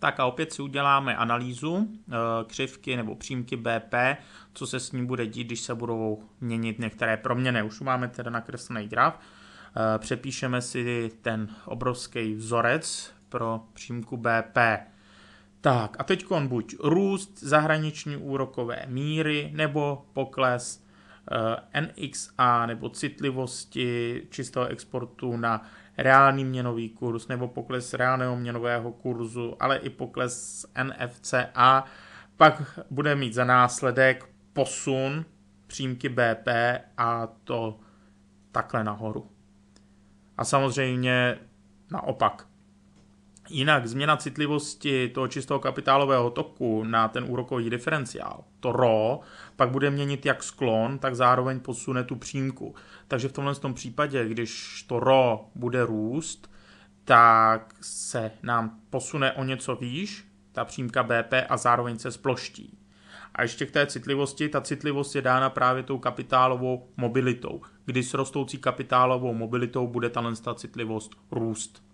Tak a opět si uděláme analýzu křivky nebo přímky BP, co se s ní bude dít, když se budou měnit některé proměny. Už máme teda nakreslený graf. Přepíšeme si ten obrovský vzorec pro přímku BP. Tak a teď buď růst zahraniční úrokové míry nebo pokles NXA nebo citlivosti čistého exportu na reálný měnový kurz nebo pokles reálného měnového kurzu, ale i pokles NFCA, pak bude mít za následek posun přímky BP a to takhle nahoru. A samozřejmě naopak. Jinak změna citlivosti toho čistého kapitálového toku na ten úrokový diferenciál, to RO, pak bude měnit jak sklon, tak zároveň posune tu přímku. Takže v tomhle případě, když to RO bude růst, tak se nám posune o něco výš, ta přímka BP, a zároveň se sploští. A ještě k té citlivosti, ta citlivost je dána právě tou kapitálovou mobilitou. Kdy s rostoucí kapitálovou mobilitou bude ta citlivost růst.